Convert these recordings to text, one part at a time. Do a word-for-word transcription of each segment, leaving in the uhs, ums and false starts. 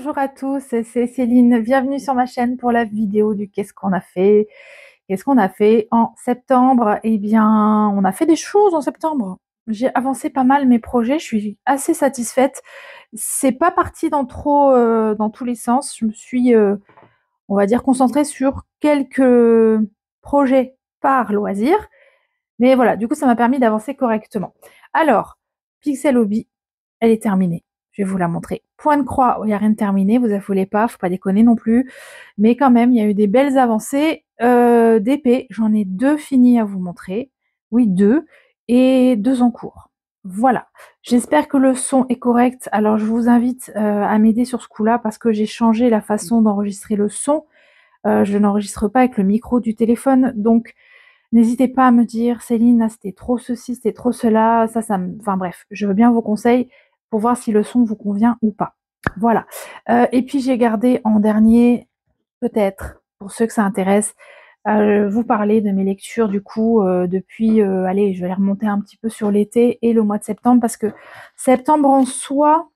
bonjour à tous, c'est Céline. Bienvenue sur ma chaîne pour la vidéo du qu'est-ce qu'on a fait. Qu'est-ce qu'on a fait en septembre? Eh bien, on a fait des choses en septembre. J'ai avancé pas mal mes projets, je suis assez satisfaite. C'est pas parti dans trop euh, dans tous les sens. Je me suis, euh, on va dire, concentrée sur quelques projets par loisir. Mais voilà, du coup, ça m'a permis d'avancer correctement. Alors, Pixel Hobby, elle est terminée. Je vais vous la montrer. Point de croix, il n'y a rien de terminé, vous affolez pas, faut pas déconner non plus. Mais quand même, il y a eu des belles avancées. Euh, d'épée, j'en ai deux finis à vous montrer. Oui, deux. Et deux en cours. Voilà. J'espère que le son est correct. Alors, je vous invite euh, à m'aider sur ce coup-là parce que j'ai changé la façon d'enregistrer le son. Euh, je n'enregistre pas avec le micro du téléphone. Donc, n'hésitez pas à me dire, Céline, là, c'était trop ceci, c'était trop cela. Ça, ça me... Enfin bref, je veux bien vos conseils pour voir si le son vous convient ou pas. Voilà. Euh, et puis j'ai gardé en dernier, peut-être, pour ceux que ça intéresse, euh, vous parler de mes lectures du coup euh, depuis, euh, allez, je vais remonter un petit peu sur l'été et le mois de septembre parce que septembre en soi,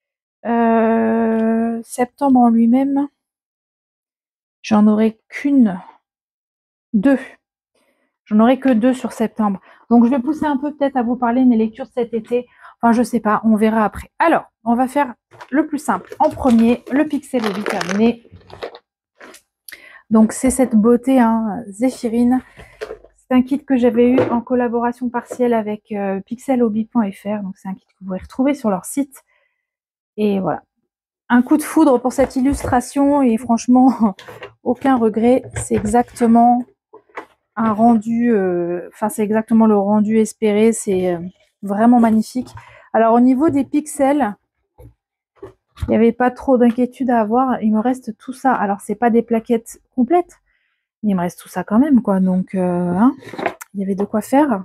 euh, septembre en lui-même, j'en aurai qu'une, deux. J'en aurai que deux sur septembre. Donc je vais pousser un peu peut-être à vous parler de mes lectures de cet été. Enfin, je sais pas, on verra après. Alors, on va faire le plus simple. En premier, le Pixel Hobby terminé. Donc c'est cette beauté, hein, Zéphirine. C'est un kit que j'avais eu en collaboration partielle avec euh, pixel hobby point F R. Donc c'est un kit que vous pourrez retrouver sur leur site. Et voilà. Un coup de foudre pour cette illustration et franchement, aucun regret. C'est exactement un rendu, enfin euh, c'est exactement le rendu espéré. C'est euh, vraiment magnifique. Alors au niveau des pixels, il n'y avait pas trop d'inquiétude à avoir. Il me reste tout ça. Alors c'est pas des plaquettes complètes, mais il me reste tout ça quand même, quoi. Donc euh, hein, il y avait de quoi faire.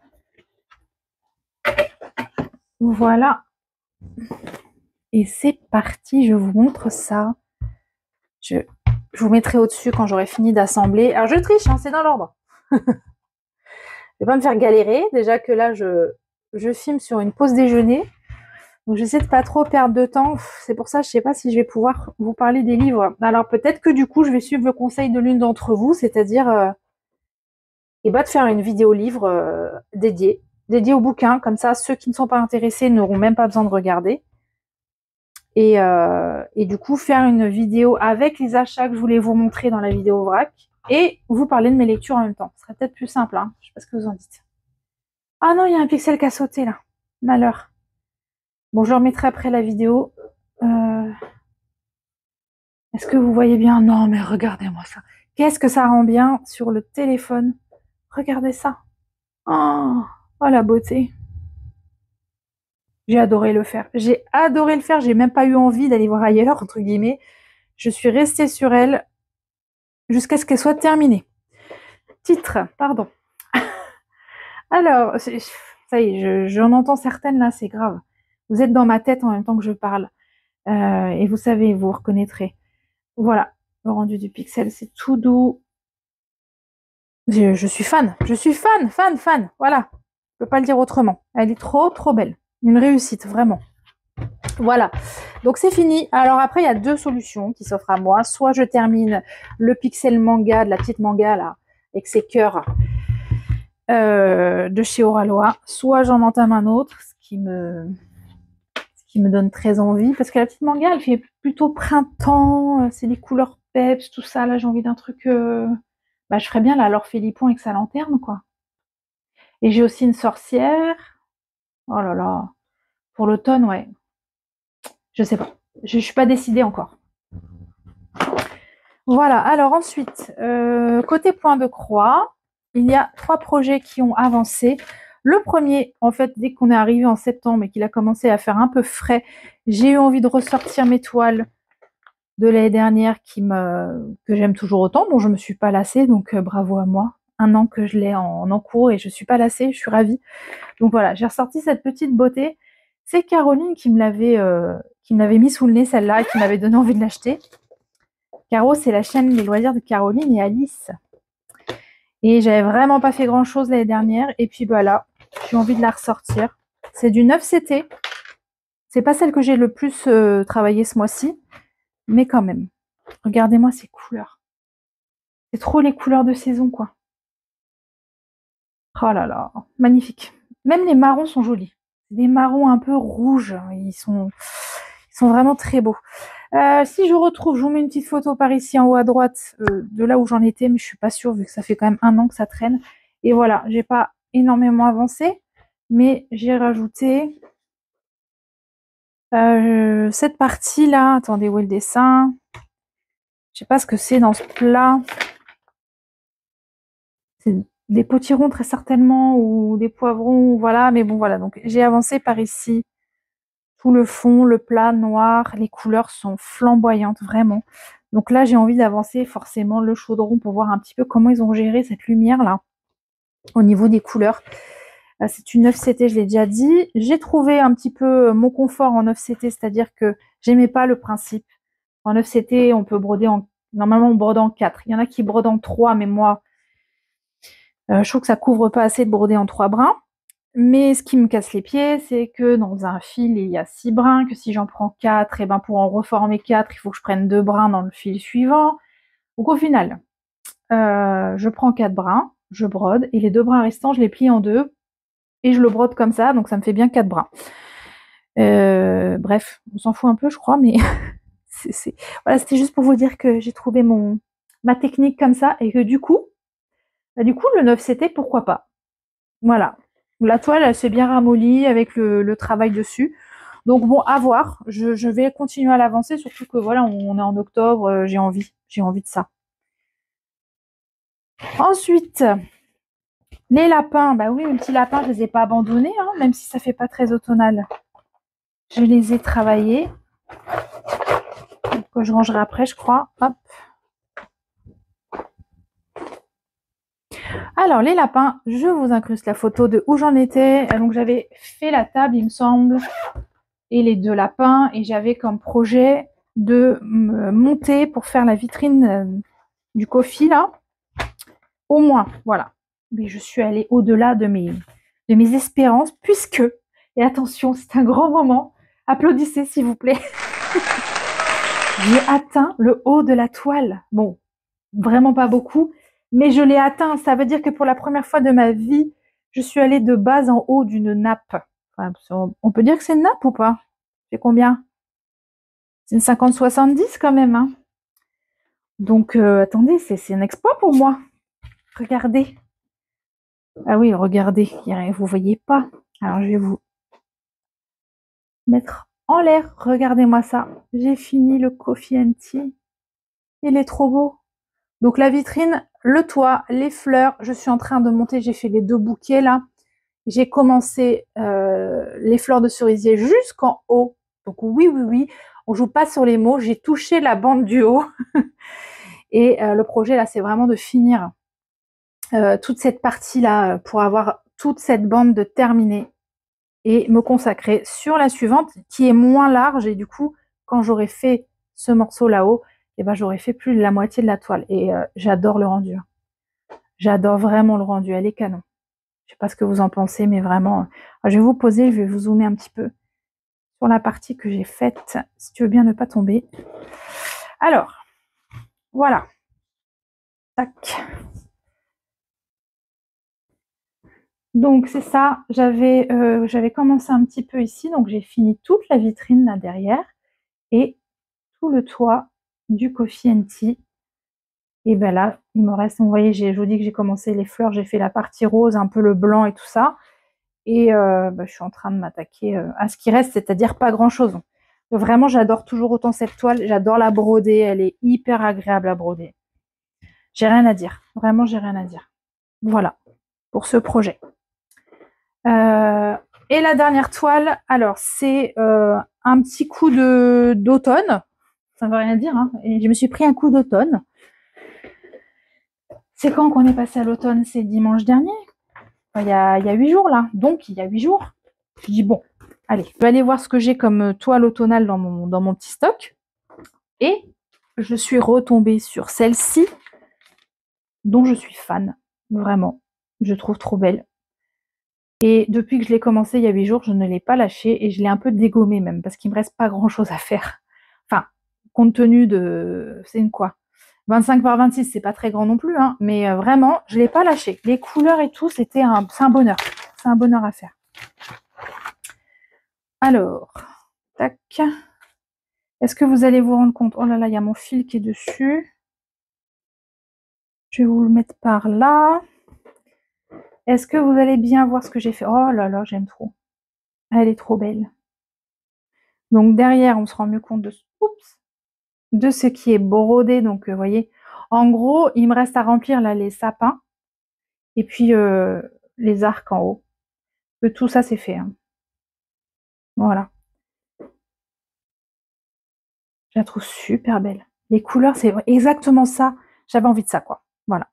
Voilà. Et c'est parti. Je vous montre ça. Je, je vous mettrai au-dessus quand j'aurai fini d'assembler. Alors je triche, hein, c'est dans l'ordre. Je vais pas me faire galérer. Déjà que là, je, je filme sur une pause déjeuner. Donc j'essaie de pas trop perdre de temps. C'est pour ça, je sais pas si je vais pouvoir vous parler des livres. Alors peut-être que du coup, je vais suivre le conseil de l'une d'entre vous, c'est-à-dire euh, et bah, de faire une vidéo livre euh, dédiée, dédiée au bouquin. Comme ça, ceux qui ne sont pas intéressés n'auront même pas besoin de regarder. Et, euh, et du coup, faire une vidéo avec les achats que je voulais vous montrer dans la vidéo vrac et vous parler de mes lectures en même temps. Ce serait peut-être plus simple, hein. Je sais pas ce que vous en dites. Ah non, il y a un pixel qui a sauté là. Malheur. Bon, je remettrai après la vidéo. Euh... Est-ce que vous voyez bien? Non, mais regardez-moi ça. Qu'est-ce que ça rend bien sur le téléphone? Regardez ça. Oh, oh la beauté. J'ai adoré le faire. J'ai adoré le faire. J'ai même pas eu envie d'aller voir ailleurs, entre guillemets. Je suis restée sur elle jusqu'à ce qu'elle soit terminée. Titre, pardon. Alors, ça y est, j'en entends certaines là, c'est grave. Vous êtes dans ma tête en même temps que je parle. Euh, et vous savez, vous reconnaîtrez. Voilà, le rendu du pixel, c'est tout doux. Je, je suis fan, je suis fan, fan, fan. Voilà, je peux pas le dire autrement. Elle est trop, trop belle. Une réussite, vraiment. Voilà, donc c'est fini. Alors après, il y a deux solutions qui s'offrent à moi. Soit je termine le pixel manga, de la petite manga là, avec ses cœurs euh, de chez Oralois. Soit j'en entame un autre, ce qui me... qui me donne très envie, parce que la petite manga, elle fait plutôt printemps, c'est les couleurs peps, tout ça, là, j'ai envie d'un truc... Euh... Bah, je ferais bien la Laure Philippon avec sa lanterne, quoi. Et j'ai aussi une sorcière. Oh là là. Pour l'automne, ouais. Je sais pas. Je, je suis pas décidée encore. Voilà, alors ensuite, euh, côté point de croix, il y a trois projets qui ont avancé. Le premier, en fait, dès qu'on est arrivé en septembre et qu'il a commencé à faire un peu frais, j'ai eu envie de ressortir mes toiles de l'année dernière qui me, que j'aime toujours autant, dont je me suis pas lassée, donc euh, bravo à moi. Un an que je l'ai en, en cours et je suis pas lassée, je suis ravie. Donc voilà, j'ai ressorti cette petite beauté. C'est Caroline qui me l'avait euh, qui me l'avait mis sous le nez, celle-là, et qui m'avait donné envie de l'acheter. Caro, c'est la chaîne des loisirs de Caroline et Alice. Et j'avais vraiment pas fait grand-chose l'année dernière. Et puis bah là, j'ai envie de la ressortir. C'est du neuf C T. C'est pas celle que j'ai le plus euh, travaillé ce mois-ci. mais quand même. Regardez-moi ces couleurs. C'est trop les couleurs de saison, quoi. Oh là là, magnifique. Même les marrons sont jolis. Des marrons un peu rouges. Ils sont, ils sont vraiment très beaux. Euh, si je retrouve, je vous mets une petite photo par ici en haut à droite euh, de là où j'en étais, mais je suis pas sûre vu que ça fait quand même un an que ça traîne. Et voilà, j'ai pas énormément avancé, mais j'ai rajouté euh, cette partie-là. Attendez, où est le dessin? Je sais pas ce que c'est dans ce plat. C'est des potirons très certainement ou des poivrons, voilà. Mais bon, voilà. Donc j'ai avancé par ici. Tout le fond, le plat noir, les couleurs sont flamboyantes, vraiment. Donc là, j'ai envie d'avancer forcément le chaudron pour voir un petit peu comment ils ont géré cette lumière-là au niveau des couleurs. C'est une neuf C T, je l'ai déjà dit. J'ai trouvé un petit peu mon confort en neuf C T, c'est-à-dire que j'aimais pas le principe. En neuf C T, on peut broder en... Normalement, on brode en quatre. Il y en a qui brodent en trois, mais moi, euh, je trouve que ça couvre pas assez de broder en trois brins. Mais ce qui me casse les pieds, c'est que dans un fil, il y a six brins, que si j'en prends quatre, et ben pour en reformer quatre, il faut que je prenne deux brins dans le fil suivant. Donc au final, euh, je prends quatre brins, je brode, et les deux brins restants, je les plie en deux, et je le brode comme ça, donc ça me fait bien quatre brins. Euh, bref, on s'en fout un peu, je crois, mais c'est, voilà, c'était juste pour vous dire que j'ai trouvé mon ma technique comme ça, et que du coup, bah, du coup, le neuf C T, pourquoi pas. Voilà. La toile, elle s'est bien ramollie avec le, le travail dessus. Donc bon, à voir. Je, je vais continuer à l'avancer, surtout que voilà, on est en octobre, euh, j'ai envie. J'ai envie de ça. Ensuite, les lapins. Bah oui, mes petits lapins, je les ai pas abandonnés, hein, même si ça fait pas très automnal. Je les ai travaillés. Que je rangerai après, je crois. Hop. Alors, les lapins, je vous incruste la photo de où j'en étais. Donc, j'avais fait la table, il me semble, et les deux lapins. Et j'avais comme projet de me monter pour faire la vitrine du coffee, là. Au moins, voilà. Mais je suis allée au-delà de mes, de mes espérances, puisque, et attention, c'est un grand moment, applaudissez s'il vous plaît. J'ai atteint le haut de la toile. Bon, vraiment pas beaucoup, mais je l'ai atteint. Ça veut dire que pour la première fois de ma vie, je suis allée de bas en haut d'une nappe. Enfin, on peut dire que c'est une nappe ou pas? C'est combien? C'est une cinquante soixante-dix quand même. Hein. Donc, euh, attendez, c'est un exploit pour moi. Regardez. Ah oui, regardez. Vous voyez pas. Alors, je vais vous mettre en l'air. Regardez-moi ça. J'ai fini le coffee and tea. Il est trop beau. Donc la vitrine, le toit, les fleurs, je suis en train de monter, j'ai fait les deux bouquets là. J'ai commencé euh, les fleurs de cerisier jusqu'en haut. Donc oui, oui, oui, on joue pas sur les mots, j'ai touché la bande du haut. Et euh, le projet là, c'est vraiment de finir euh, toute cette partie là pour avoir toute cette bande de terminée et me consacrer sur la suivante qui est moins large et du coup, quand j'aurai fait ce morceau là-haut, eh ben, j'aurais fait plus de la moitié de la toile. Et euh, j'adore le rendu. J'adore vraiment le rendu. Elle est canon. Je sais pas ce que vous en pensez, mais vraiment. Euh, je vais vous poser, je vais vous zoomer un petit peu sur la partie que j'ai faite, si tu veux bien ne pas tomber. Alors, voilà. Tac. Donc, c'est ça. J'avais euh, j'avais commencé un petit peu ici. Donc, j'ai fini toute la vitrine là derrière. Et tout le toit du coffee and tea. Et ben là, il me reste, vous voyez, je vous dis que j'ai commencé les fleurs, j'ai fait la partie rose, un peu le blanc et tout ça. Et euh, ben, je suis en train de m'attaquer euh, à ce qui reste, c'est-à-dire pas grand-chose. Vraiment, j'adore toujours autant cette toile. J'adore la broder, elle est hyper agréable à broder. J'ai rien à dire. Vraiment, j'ai rien à dire. Voilà, pour ce projet. Euh, et la dernière toile, alors, c'est euh, un petit coup de d'automne. Ça ne veut rien dire, hein. Et je me suis pris un coup d'automne. C'est quand qu'on est passé à l'automne? C'est dimanche dernier. Enfin, il y a, il y a huit jours là. Donc, il y a huit jours. Je dis bon, allez, je vais aller voir ce que j'ai comme toile automnale dans mon, dans mon petit stock. Et je suis retombée sur celle-ci, dont je suis fan. Vraiment. Je trouve trop belle. Et depuis que je l'ai commencé il y a huit jours, je ne l'ai pas lâchée et je l'ai un peu dégommée même, parce qu'il me reste pas grand-chose à faire. Enfin, compte tenu de... C'est une quoi vingt-cinq par vingt-six, c'est pas très grand non plus, hein, mais euh, vraiment, je l'ai pas lâché. Les couleurs et tout, c'était un, c'est un bonheur. C'est un bonheur à faire. Alors, tac. Est-ce que vous allez vous rendre compte? Oh là là, il y a mon fil qui est dessus. Je vais vous le mettre par là. Est-ce que vous allez bien voir ce que j'ai fait? Oh là là, j'aime trop. Elle est trop belle. Donc derrière, on se rend mieux compte de, oups, de ce qui est brodé. Donc, vous euh, voyez, en gros, il me reste à remplir là les sapins et puis euh, les arcs en haut. Que tout ça, c'est fait. Hein. Voilà. Je la trouve super belle. Les couleurs, c'est exactement ça. J'avais envie de ça, quoi. Voilà.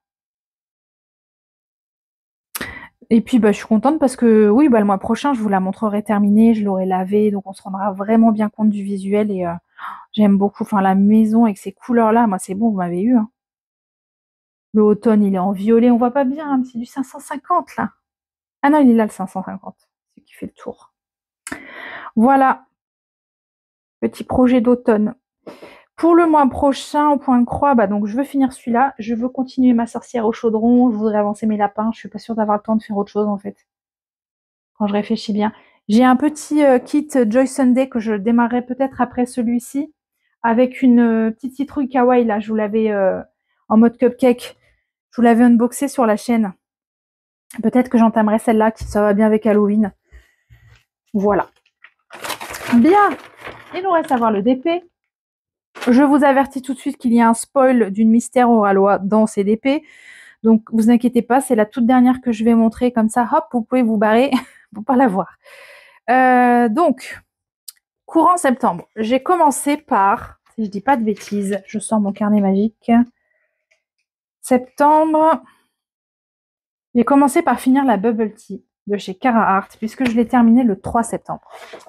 Et puis, bah, je suis contente parce que, oui, bah, le mois prochain, je vous la montrerai terminée. Je l'aurai lavée. Donc, on se rendra vraiment bien compte du visuel. Et euh, j'aime beaucoup. Enfin, la maison avec ces couleurs-là, moi, c'est bon, vous m'avez eu. Hein. Le automne, il est en violet. On voit pas bien. Hein, c'est du cinq cent cinquante, là. Ah non, il est là, le cinq cent cinquante. C'est qui fait le tour. Voilà. Petit projet d'automne. Pour le mois prochain, au point de croix, bah donc je veux finir celui-là. Je veux continuer ma sorcière au chaudron. Je voudrais avancer mes lapins. Je suis pas sûre d'avoir le temps de faire autre chose, en fait. Quand je réfléchis bien. J'ai un petit euh, kit Joy Sunday que je démarrerai peut-être après celui-ci. Avec une euh, petite citrouille kawaii, là. Je vous l'avais euh, en mode cupcake. Je vous l'avais unboxé sur la chaîne. Peut-être que j'entamerai celle-là, qui ça va bien avec Halloween. Voilà. Bien. Il nous reste à voir le D P. Je vous avertis tout de suite qu'il y a un spoil d'une mystère oralois dans ces D P. Donc, vous inquiétez pas, c'est la toute dernière que je vais montrer. Comme ça, hop, vous pouvez vous barrer pour pas la voir. Euh, donc, courant septembre, j'ai commencé par, si je dis pas de bêtises, je sors mon carnet magique. Septembre, j'ai commencé par finir la Bubble Tea de chez Cara Art, puisque je l'ai terminée le trois septembre.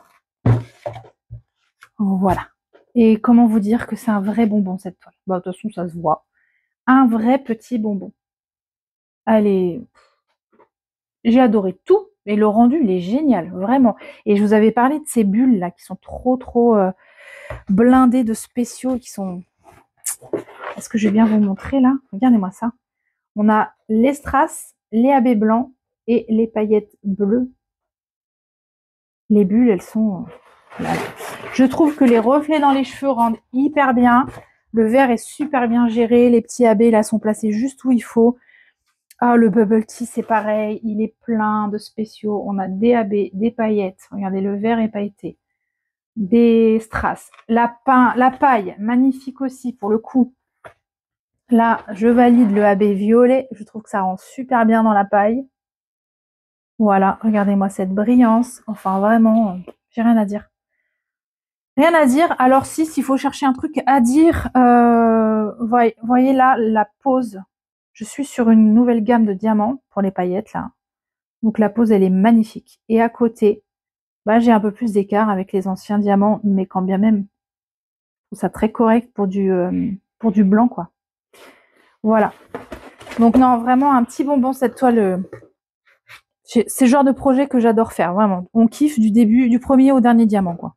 Voilà. Et comment vous dire que c'est un vrai bonbon, cette toile? Bah, de toute façon, ça se voit. Un vrai petit bonbon. Allez, j'ai adoré tout. Et le rendu, il est génial, vraiment. Et je vous avais parlé de ces bulles, là, qui sont trop, trop euh, blindées de spéciaux, qui sont... Est-ce que je vais bien vous montrer, là? Regardez-moi ça. On a les strass, les A B blancs et les paillettes bleues. Les bulles, elles sont... Voilà. Je trouve que les reflets dans les cheveux rendent hyper bien. Le vert est super bien géré. Les petits A B, là, sont placés juste où il faut. Ah, le bubble tea, c'est pareil. Il est plein de spéciaux. On a des A B, des paillettes. Regardez, le vert est pailleté. Des strass. La, pain, la paille, magnifique aussi, pour le coup. Là, je valide le A B violet. Je trouve que ça rend super bien dans la paille. Voilà, regardez-moi cette brillance. Enfin, vraiment, j'ai rien à dire. Rien à dire. Alors si, s'il faut chercher un truc à dire, euh, voyez, voyez là, la pose. Je suis sur une nouvelle gamme de diamants pour les paillettes, là. Donc la pose, elle est magnifique. Et à côté, bah, j'ai un peu plus d'écart avec les anciens diamants, mais quand bien même, je trouve ça très correct pour du, euh, pour du blanc, quoi. Voilà. Donc non, vraiment un petit bonbon, cette toile. Euh, c'est le genre de projet que j'adore faire, vraiment. On kiffe du début, du premier au dernier diamant, quoi.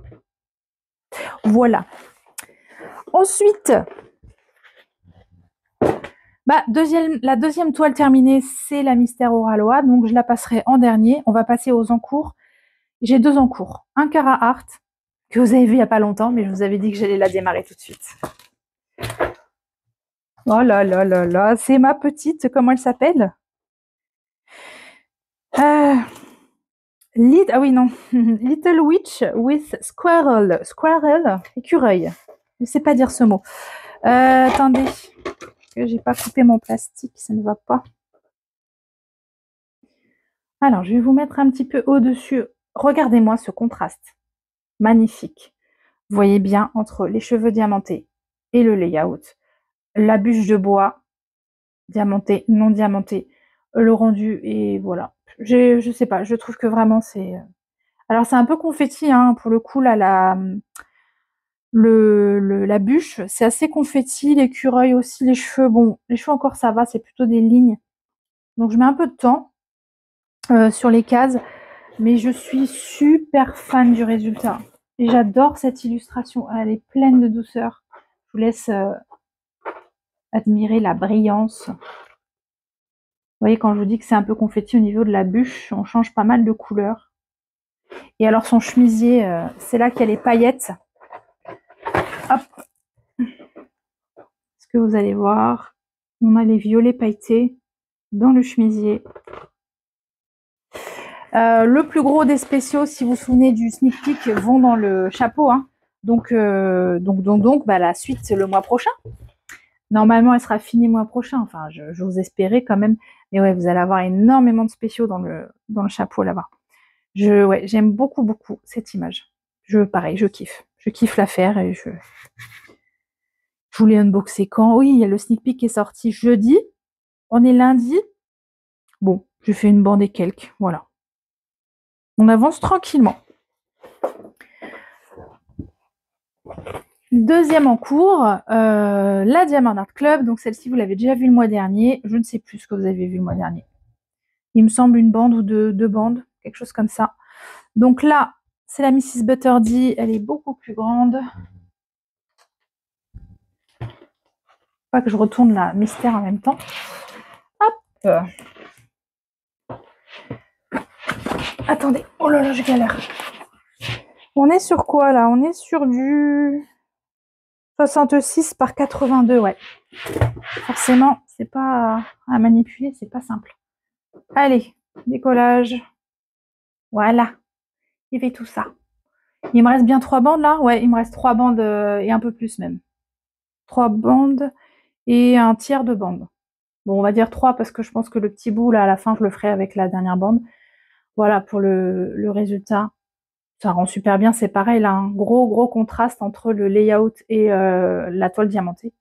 Voilà. Ensuite, bah, deuxième, la deuxième toile terminée, c'est la Mystère Oralois. Donc, je la passerai en dernier. On va passer aux encours. J'ai deux encours. Un Cara Art, que vous avez vu il n'y a pas longtemps, mais je vous avais dit que j'allais la démarrer tout de suite. Oh là là là là, c'est ma petite, comment elle s'appelle euh, Lit, Ah oui, non. Little Witch with Squirrel. Squirrel, écureuil. Je ne sais pas dire ce mot. Euh, attendez, j'ai pas coupé mon plastique, ça ne va pas. Alors, je vais vous mettre un petit peu au-dessus. Regardez-moi ce contraste. Magnifique. Vous voyez bien entre les cheveux diamantés et le layout. La bûche de bois, diamantée, non diamantée, le rendu, et voilà. Je ne sais pas, je trouve que vraiment c'est... Alors, c'est un peu confetti, hein, pour le coup, là, la, le, le, la bûche, c'est assez confetti, l'écureuil aussi, les cheveux, bon, les cheveux encore ça va, c'est plutôt des lignes. Donc, je mets un peu de temps euh, sur les cases, mais je suis super fan du résultat. Et j'adore cette illustration. Elle est pleine de douceur. Je vous laisse euh, admirer la brillance. Vous voyez, quand je vous dis que c'est un peu confetti au niveau de la bûche, on change pas mal de couleurs. Et alors son chemisier, euh, c'est là qu'il y a les paillettes. Hop. Ce que vous allez voir, on a les violets pailletés dans le chemisier. Euh, le plus gros des spéciaux, si vous vous souvenez du sneak peek, vont dans le chapeau. Hein. Donc, euh, donc, donc, donc bah, la suite, c'est le mois prochain. Normalement, elle sera finie le mois prochain. Enfin, je, je vous espérais quand même. Mais ouais, vous allez avoir énormément de spéciaux dans le, dans le chapeau là-bas. Je, ouais, j'aime beaucoup, beaucoup cette image. Je, pareil, je kiffe. Je kiffe la faire et je, je voulais unboxer quand. Oui, il y a le sneak peek qui est sorti jeudi. On est lundi. Bon, je fais une bande et quelques. Voilà. On avance tranquillement. Deuxième en cours, euh, la Diamond Art Club. Donc celle-ci, vous l'avez déjà vue le mois dernier. Je ne sais plus ce que vous avez vu le mois dernier. Il me semble une bande ou deux, deux bandes, quelque chose comme ça. Donc là, c'est la missus Butterdee. Elle est beaucoup plus grande. Pas que je retourne la mystère en même temps. Hop. Attendez. Oh là là, je galère. On est sur quoi là? On est sur du soixante-six par quatre-vingt-deux, ouais. Forcément, c'est pas à manipuler, c'est pas simple. Allez, décollage. Voilà. Il fait tout ça. Il me reste bien trois bandes là? Ouais, il me reste trois bandes euh, et un peu plus même. Trois bandes et un tiers de bande. Bon, on va dire trois parce que je pense que le petit bout là à la fin, je le ferai avec la dernière bande. Voilà pour le, le résultat. Ça rend super bien, c'est pareil, là, un gros gros contraste entre le layout et euh, la toile diamantée.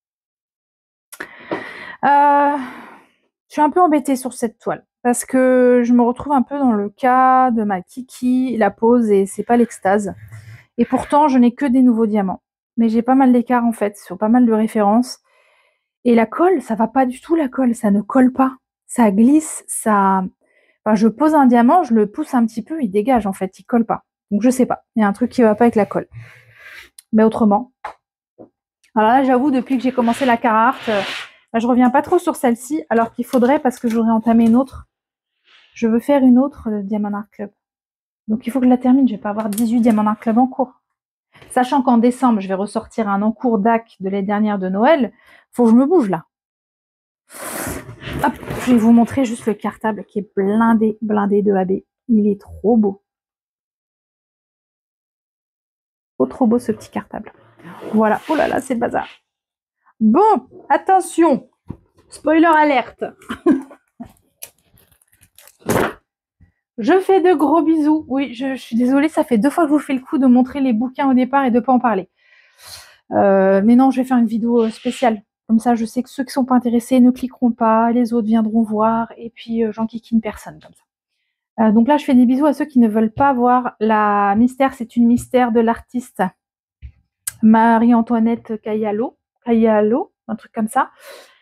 Euh, je suis un peu embêtée sur cette toile parce que je me retrouve un peu dans le cas de ma Kiki, la pose et c'est pas l'extase. Et pourtant, je n'ai que des nouveaux diamants. Mais j'ai pas mal d'écart en fait sur pas mal de références. Et la colle, ça va pas du tout la colle, ça ne colle pas. Ça glisse, ça... Enfin, je pose un diamant, je le pousse un petit peu, il dégage en fait, il colle pas. Donc je sais pas, il y a un truc qui va pas avec la colle. Mais autrement. Alors là, j'avoue, depuis que j'ai commencé la Carhartt, euh, je reviens pas trop sur celle-ci, alors qu'il faudrait, parce que j'aurais entamé une autre. Je veux faire une autre euh, Diamond Art Club. Donc il faut que je la termine, je vais pas avoir dix-huit Diamond Art Club en cours. Sachant qu'en décembre, je vais ressortir un encours D A C de l'année dernière de Noël, faut que je me bouge là. Hop, je vais vous montrer juste le cartable qui est blindé, blindé de A B. Il est trop beau. Trop trop beau ce petit cartable. Voilà, oh là là, c'est le bazar. Bon, attention, spoiler alerte. Je fais de gros bisous. Oui, je, je suis désolée, ça fait deux fois que je vous fais le coup de montrer les bouquins au départ et de ne pas en parler. Euh, mais non, je vais faire une vidéo spéciale. Comme ça, je sais que ceux qui ne sont pas intéressés ne cliqueront pas, les autres viendront voir, et puis euh, j'enquiquine personne comme ça. Euh, donc là, je fais des bisous à ceux qui ne veulent pas voir la mystère. C'est une mystère de l'artiste Marie-Antoinette Caiallo, Caiallo, un truc comme ça,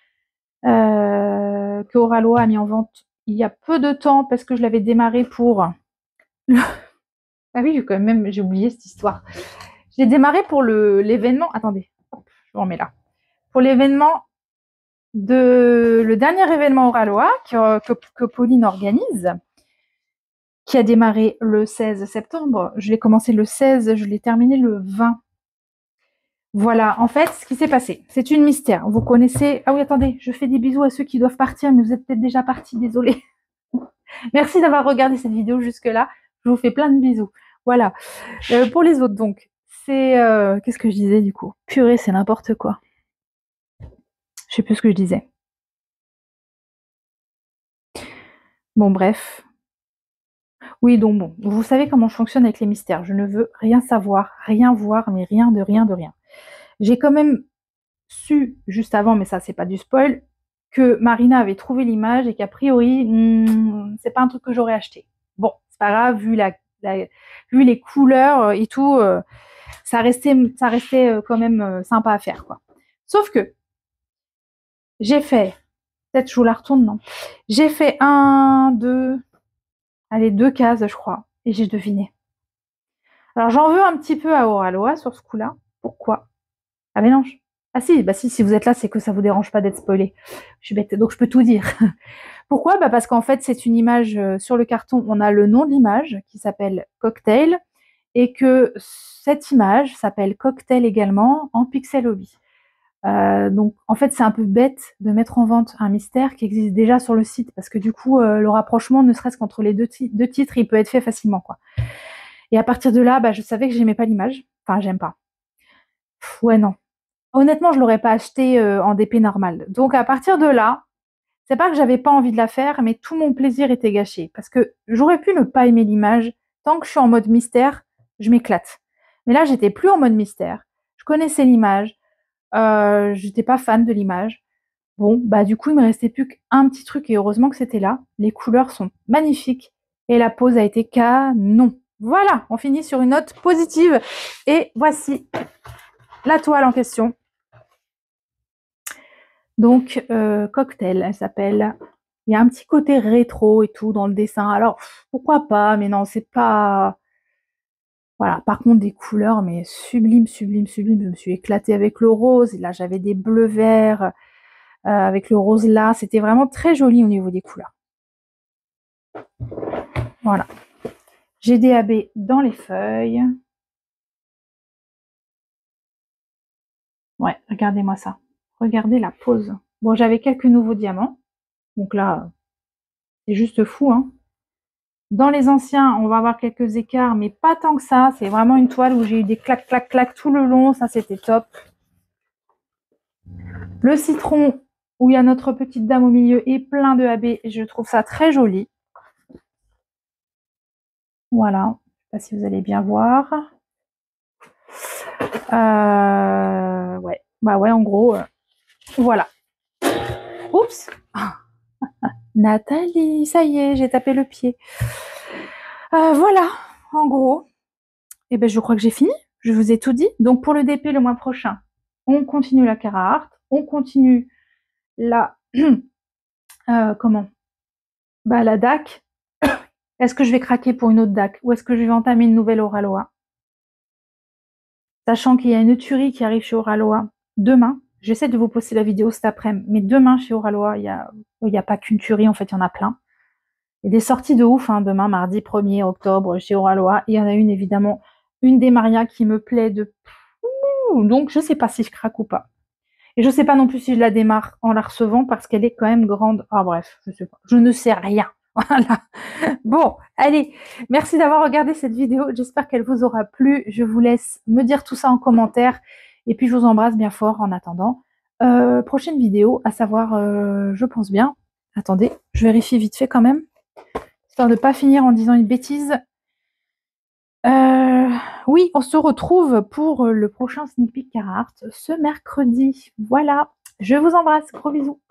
euh, que Oralo a mis en vente il y a peu de temps parce que je l'avais démarré pour... Le... Ah oui, j'ai quand même j'ai oublié cette histoire. Je l'ai démarré pour l'événement... Attendez, hop, je vous remets là. Pour l'événement de... Le dernier événement Oraloa que, que, que Pauline organise, qui a démarré le seize septembre. Je l'ai commencé le seize, je l'ai terminé le vingt. Voilà, en fait, ce qui s'est passé, c'est une mystère. Vous connaissez... Ah oui, attendez, je fais des bisous à ceux qui doivent partir, mais vous êtes peut-être déjà partis, désolé. Merci d'avoir regardé cette vidéo jusque-là. Je vous fais plein de bisous. Voilà. Euh, pour les autres, donc, c'est... Euh, Qu'est-ce que je disais, du coup? Purée, c'est n'importe quoi. Je sais plus ce que je disais. Bon, bref. Oui, donc bon, vous savez comment je fonctionne avec les mystères. Je ne veux rien savoir, rien voir, mais rien de rien de rien. J'ai quand même su, juste avant, mais ça, c'est pas du spoil, que Marina avait trouvé l'image et qu'a priori, hmm, c'est pas un truc que j'aurais acheté. Bon, c'est pas grave, vu, la, la, vu les couleurs et tout, euh, ça restait, ça restait quand même euh, sympa à faire, quoi. Sauf que j'ai fait, peut-être je vous la retourne, non. J'ai fait un, deux, allez, deux cases, je crois, et j'ai deviné. Alors, j'en veux un petit peu à Oraloa sur ce coup-là. Pourquoi? Ah mais non. Je... Ah si, bah si, si vous êtes là, c'est que ça vous dérange pas d'être spoilé. Je suis bête, donc je peux tout dire. Pourquoi? Bah parce qu'en fait, c'est une image euh, sur le carton, on a le nom de l'image qui s'appelle Cocktail et que cette image s'appelle Cocktail également en Pixel Hobby. Euh, donc en fait, c'est un peu bête de mettre en vente un mystère qui existe déjà sur le site parce que du coup, euh, le rapprochement, ne serait-ce qu'entre les deux, deux titres, il peut être fait facilement, quoi. Et à partir de là, bah, je savais que j'aimais pas l'image. Enfin, j'aime pas. Pff, ouais, non. Honnêtement, je l'aurais pas acheté euh, en D P normal. Donc à partir de là, c'est pas que j'avais pas envie de la faire, mais tout mon plaisir était gâché. Parce que j'aurais pu ne pas aimer l'image. Tant que je suis en mode mystère, je m'éclate. Mais là, j'étais plus en mode mystère. Je connaissais l'image. Euh, j'étais pas fan de l'image. Bon, bah du coup, il me restait plus qu'un petit truc et heureusement que c'était là. Les couleurs sont magnifiques et la pose a été canon. Voilà, on finit sur une note positive. Et voici la toile en question. Donc, euh, Cocktail, elle s'appelle. Il y a un petit côté rétro et tout dans le dessin. Alors, pourquoi pas, mais non, c'est pas... Voilà, par contre, des couleurs, mais sublime, sublime, sublime. Je me suis éclatée avec le rose. Et là, j'avais des bleus verts euh, avec le rose là. C'était vraiment très joli au niveau des couleurs. Voilà. J'ai D A B dans les feuilles. Ouais, regardez-moi ça. Regardez la pose. Bon, j'avais quelques nouveaux diamants. Donc là, c'est juste fou, hein. Dans les anciens, on va avoir quelques écarts, mais pas tant que ça. C'est vraiment une toile où j'ai eu des clac, clac, clac tout le long. Ça, c'était top. Le citron, où il y a notre petite dame au milieu, est plein de A B. Je trouve ça très joli. Voilà. Je ne sais pas si vous allez bien voir. Euh, ouais. Bah ouais, en gros, euh, voilà. Oups. Nathalie, ça y est, j'ai tapé le pied. Euh, voilà, en gros. Et ben, je crois que j'ai fini. Je vous ai tout dit. Donc, pour le D P le mois prochain, on continue la Cara Art. On continue la... euh, comment Bah, la D A C. Est-ce que je vais craquer pour une autre D A C ou est-ce que je vais entamer une nouvelle Oraloa? Sachant qu'il y a une tuerie qui arrive chez Oraloa demain. J'essaie de vous poster la vidéo cet après-midi, mais demain chez Oraloa, il n'y a, il y a pas qu'une tuerie, en fait, il y en a plein. Il y a des sorties de ouf, hein, demain, mardi premier octobre, chez Oraloa. Il y en a une, évidemment, une des Maria qui me plaît de... Donc, je ne sais pas si je craque ou pas. Et je ne sais pas non plus si je la démarre en la recevant parce qu'elle est quand même grande. Ah bref, je sais pas. Je ne sais rien. Voilà. Bon, allez, merci d'avoir regardé cette vidéo. J'espère qu'elle vous aura plu. Je vous laisse me dire tout ça en commentaire. Et puis, je vous embrasse bien fort en attendant. Euh, prochaine vidéo, à savoir, euh, je pense bien. Attendez, je vérifie vite fait quand même. Histoire de ne pas finir en disant une bêtise. Euh, oui, on se retrouve pour le prochain Sneak Peek Cara Art ce mercredi. Voilà, je vous embrasse. Gros bisous.